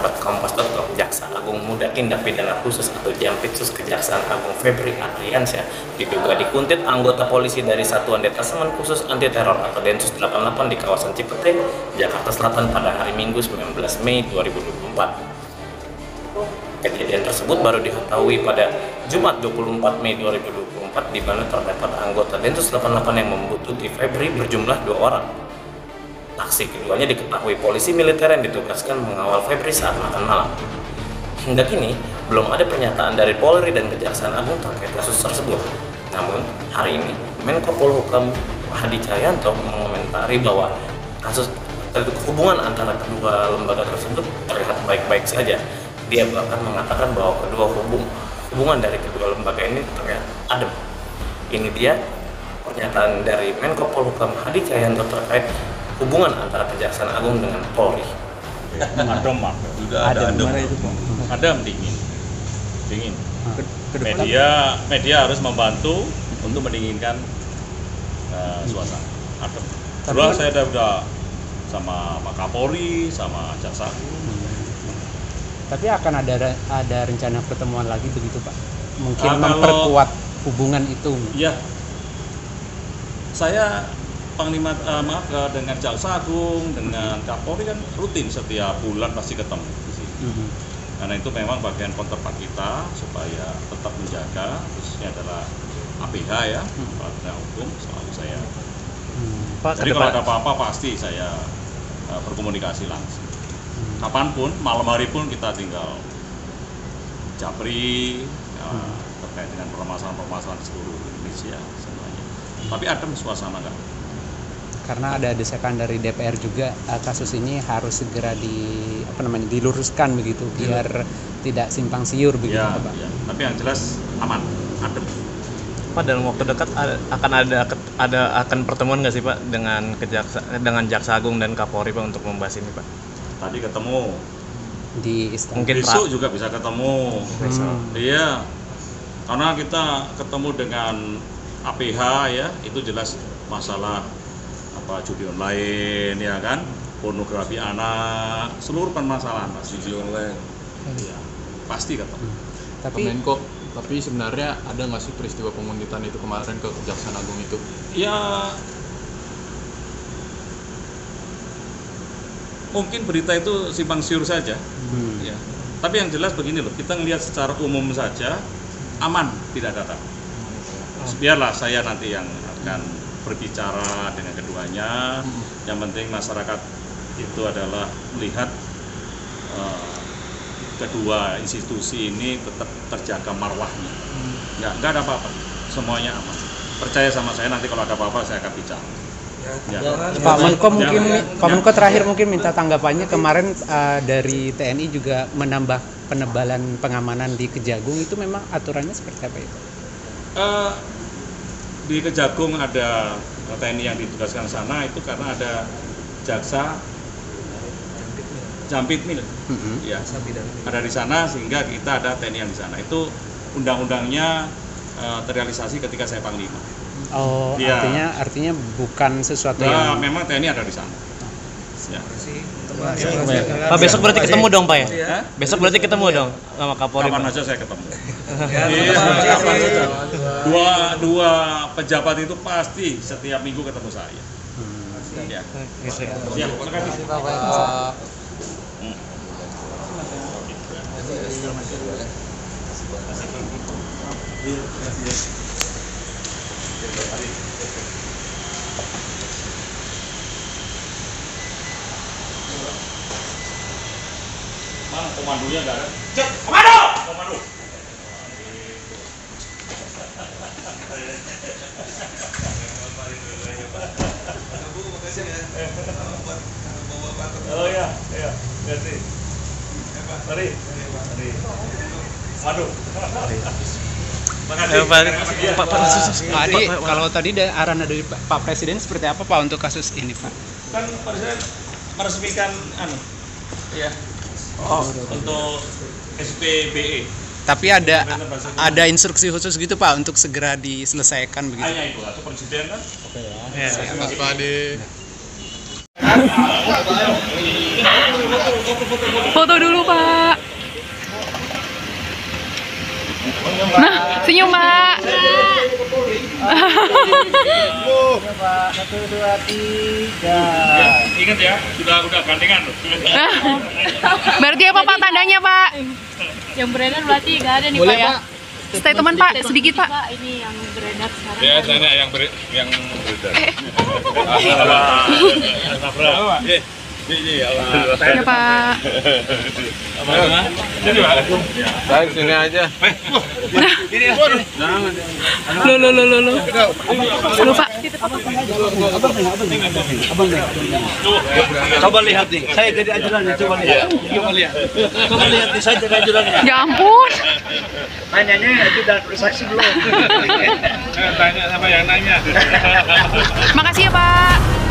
sahabat Kompas.com, Jaksa Agung Muda Tindak Pidana Khusus atau Jampitsus Kejaksaan Agung Febri Adriansyah diduga dikuntit anggota polisi dari Satuan Detasemen Khusus Anti Teror atau Densus 88 di kawasan Cipete, Jakarta Selatan pada hari Minggu 19 Mei 2024. Kejadian tersebut baru diketahui pada Jumat 24 Mei 2024 di mana terdapat anggota Densus 88 yang membuntuti Febri berjumlah 2 orang. Aksi keduanya diketahui polisi militer yang ditugaskan mengawal Febri saat makan malam. Hingga kini, belum ada pernyataan dari Polri dan Kejaksaan Agung terkait kasus tersebut. Namun, hari ini, Menko Polhukam Hadi Cahyanto mengomentari bahwa hubungan antara kedua lembaga tersebut terlihat baik-baik saja. Dia bahkan mengatakan bahwa hubungan dari kedua lembaga ini terlihat adem. Ini dia pernyataan dari Menko Polhukam Hadi Cahyanto terkait hubungan antara Kejaksaan Agung dengan Polri. Adem, juga ada adem dingin. Media harus membantu untuk mendinginkan suasana. Adem. Kedua saya udah sama Kapolri, sama Jaksa Agung. Tapi akan ada rencana pertemuan lagi begitu Pak? Mungkin memperkuat hubungan itu. Iya. Saya Panglima dengan Jaksa Agung, dengan Kapolri kan rutin setiap bulan pasti ketemu di sini. Karena itu memang bagian counterpart kita supaya tetap menjaga, khususnya adalah APH ya, Penegak Hukum, selalu saya. Jadi kalau ada apa-apa pasti saya berkomunikasi langsung. Kapanpun, malam hari pun kita tinggal japri terkait dengan permasalahan-permasalahan di seluruh Indonesia semuanya. Tapi adem suasana kan. Karena ada desakan dari DPR juga kasus ini harus segera diluruskan begitu biar tidak simpang siur begitu Pak. Ya. Tapi yang jelas aman, adem. Pak, dalam waktu dekat akan pertemuan nggak sih Pak dengan Jaksa Agung dan Kapolri Pak untuk membahas ini Pak? Tadi ketemu di istana. Mungkin besok juga bisa ketemu. Iya, karena kita ketemu dengan APH ya, itu jelas masalah judi online ya kan, pornografi anak, seluruh permasalahan judi online. Ya, pasti ketemu. Tapi sebenarnya ada nggak sih peristiwa penguntitan itu kemarin ke Kejaksaan Agung itu? Ya, mungkin berita itu simpang siur saja. Ya. Tapi yang jelas begini loh, kita ngelihat secara umum saja aman, tidak ada. Biarlah saya nanti yang akan berbicara dengan keduanya. Yang penting masyarakat itu adalah melihat kedua institusi ini tetap terjaga marwahnya. Nggak ada apa-apa, semuanya aman. Percaya sama saya, nanti kalau ada apa-apa saya akan bicara. Ya. Pak Menko terakhir mungkin minta tanggapannya kemarin dari TNI juga menambah penebalan pengamanan di Kejagung, itu memang aturannya seperti apa itu? Di Kejagung ada TNI yang ditugaskan sana itu karena ada jaksa Jampitmil, ya, ada di sana sehingga kita ada TNI yang di sana. Itu undang-undangnya terrealisasi ketika saya Panglima. Oh, ya. Artinya bukan sesuatu yang memang TNI ada di sana. Ya. Pak, besok berarti ketemu dong Pak ya? Besok berarti ketemu dong sama Kapolri. Kapan aja saya ketemu. Dua pejabat itu pasti setiap minggu ketemu saya. Ya. Terima kasih Pak. Mana komandonya nggak ada? Cek, komando! Komando! Oh ya, ganti. Mari. Waduh. Pak Adi, kalau tadi arahan dari Pak Presiden seperti apa Pak untuk kasus ini Pak? Kan Presiden meresmikan untuk SPBE. Tapi ada instruksi khusus gitu Pak untuk segera diselesaikan begitu. Hanya itu, atau Presiden kan? Oke ya. Terima kasih Pak Adi. Foto dulu Pak. Senyum, Pak. Pak, 1, 2, 3. Ingat ya, udah gandengan loh. Berarti apa, Pak, tandanya, Pak? Yang beredar berarti nggak ada nih Boleh, Pak ya? Pak. Statement, Pak, sedikit, Pak. Pak, ini yang beredar sekarang. Ya, tanya yang beredar. Ya, Pak. Baik, sini aja. Loh. Pak. Coba lihat nih, saya jadi ajudannya, coba lihat. Coba lihat nih, saya jadi ajudannya. Ya ampun. Nanyanya ajudan saksi belum? Tanya sama yang nanya. Makasih ya, Pak.